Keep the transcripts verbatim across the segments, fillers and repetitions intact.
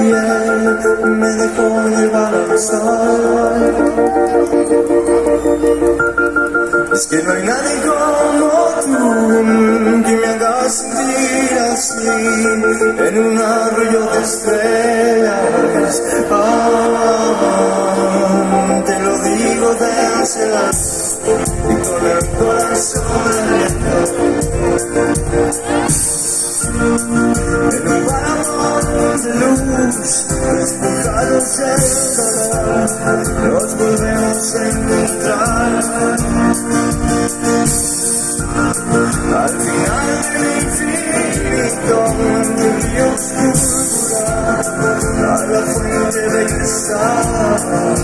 piel me dejó llevar al sol. Es que no hay nadie como tú que me haga sentir así en un arroyo de estrellas. Oh, te lo digo de ansiedad y con el corazón abierto. En un balón de luz, despojados del dolor, nos volvemos a encontrar. Al final del infinito, un río oscuro, a la fuente de cristal.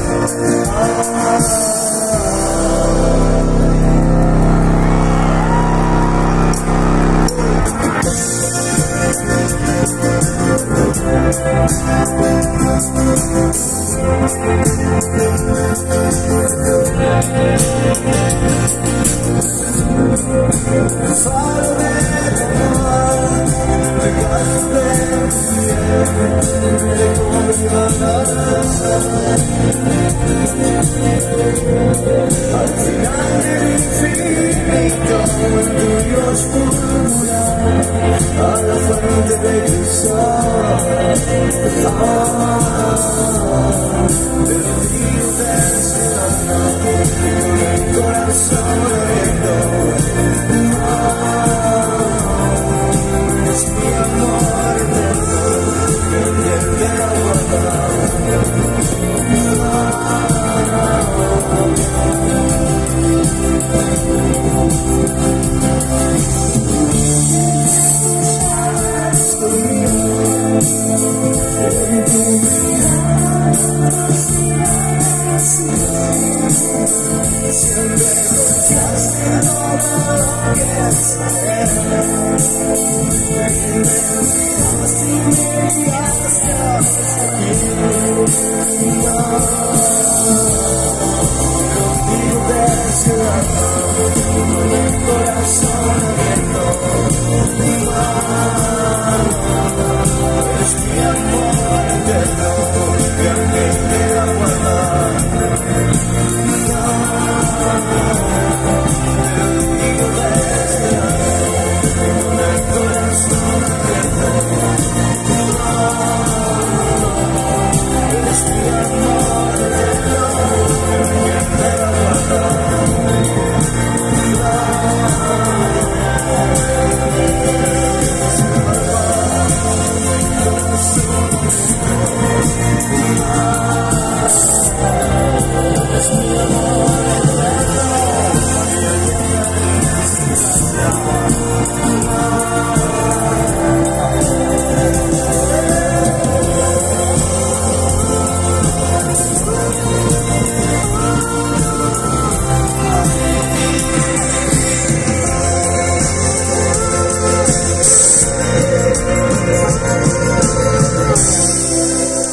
Faro del amor, regazo de piel, me colga al final del infinito, el tuyo oscura, a la fuente de cristal. Ah, te lo digo desde la noche, con el corazón abierto. Es mi amor eterno, que te aguarda. Siempre confiaste todo lo que con el corazón abierto. Es mi amor eterno, que aunque te aguarda. Te lo digo desde ahora, con el corazón abierto. Es mi amor eterno, que te aguarda.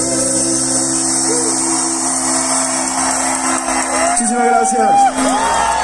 Muchísimas gracias.